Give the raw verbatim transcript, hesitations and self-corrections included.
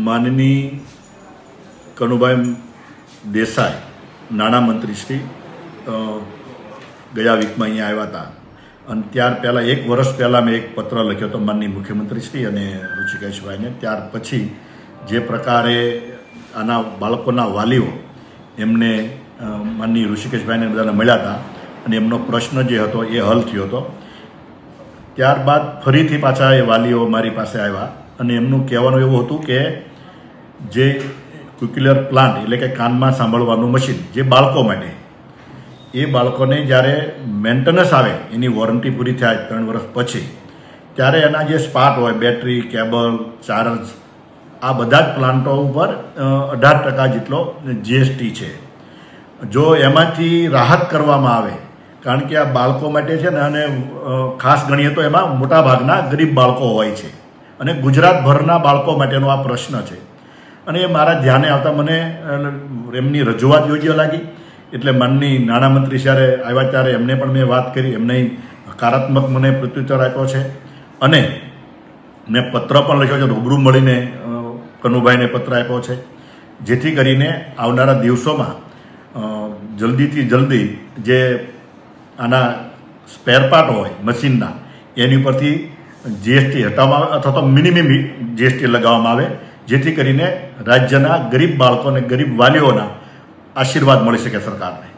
માનની કનુભાઈ દેસાઈ નાણામંત્રી શ્રી ગયા વીકમાં અહીંયા આવ્યા હતા અને ત્યાર પહેલાં એક વર્ષ પહેલાં મેં એક પત્ર લખ્યો હતો માનની મુખ્યમંત્રી શ્રી અને ઋષિકેશભાઈને. ત્યાર પછી જે પ્રકારે આના બાળકોના વાલીઓ એમને માનની ઋષિકેશભાઈને બધાને મળ્યા હતા અને એમનો પ્રશ્ન જે હતો એ હલ થયો હતો. ત્યારબાદ ફરીથી પાછા એ વાલીઓ મારી પાસે આવ્યા અને એમનું કહેવાનું એવું હતું કે જે કોક્યુલર પ્લાન્ટ એટલે કે કાનમાં સાંભળવાનું મશીન જે બાળકો માટે, એ બાળકોને જ્યારે મેન્ટેનન્સ આવે એની વોરંટી પૂરી થાય ત્રણ વર્ષ પછી, ત્યારે એના જે સ્પાર્ટ હોય, બેટરી, કેબલ, ચાર્જ, આ બધા જ પ્લાન્ટો ઉપર અઢાર ટકા જેટલો જીએસટી છે. જો એમાંથી રાહત કરવામાં આવે, કારણ કે આ બાળકો માટે છે ને, અને ખાસ ગણીએ તો એમાં મોટાભાગના ગરીબ બાળકો હોય છે અને ગુજરાતભરના બાળકો માટેનો આ પ્રશ્ન છે. અને એ મારા ધ્યાને આવતા મને એમની રજૂઆત યોગ્ય લાગી. એટલે માનની નાણામંત્રી જ્યારે આવ્યા ત્યારે એમને પણ મેં વાત કરી, એમને હકારાત્મક મને પ્રત્યુત્તર આપ્યો છે અને મેં પત્ર પણ લખ્યો છે, રૂબરૂ મળીને કનુભાઈને પત્ર આપ્યો છે, જેથી કરીને આવનારા દિવસોમાં જલ્દીથી જલ્દી જે આના સ્પેર પાર્ટ હોય મશીનના, એની ઉપરથી જીએસટી હટાવવામાં આવે અથવા તો મિનિમમ જીએસટી લગાવવામાં આવે, જેથી કરીને રાજ્યના ગરીબ બાળકો અને ગરીબ વાલીઓના આશીર્વાદ મળી શકે સરકારને.